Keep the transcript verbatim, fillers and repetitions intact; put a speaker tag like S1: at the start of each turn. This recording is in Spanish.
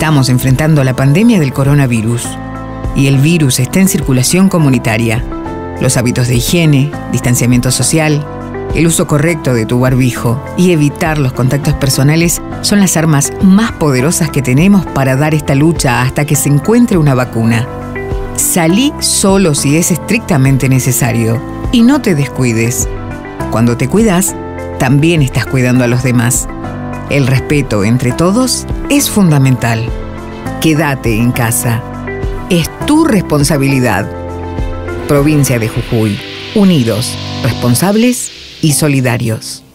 S1: Estamos enfrentando la pandemia del coronavirus y el virus está en circulación comunitaria. Los hábitos de higiene, distanciamiento social, el uso correcto de tu barbijo y evitar los contactos personales son las armas más poderosas que tenemos para dar esta lucha hasta que se encuentre una vacuna. Salí solo si es estrictamente necesario y no te descuides. Cuando te cuidas, también estás cuidando a los demás. El respeto entre todos es fundamental. Quédate en casa. Es tu responsabilidad. Provincia de Jujuy. Unidos, responsables y solidarios.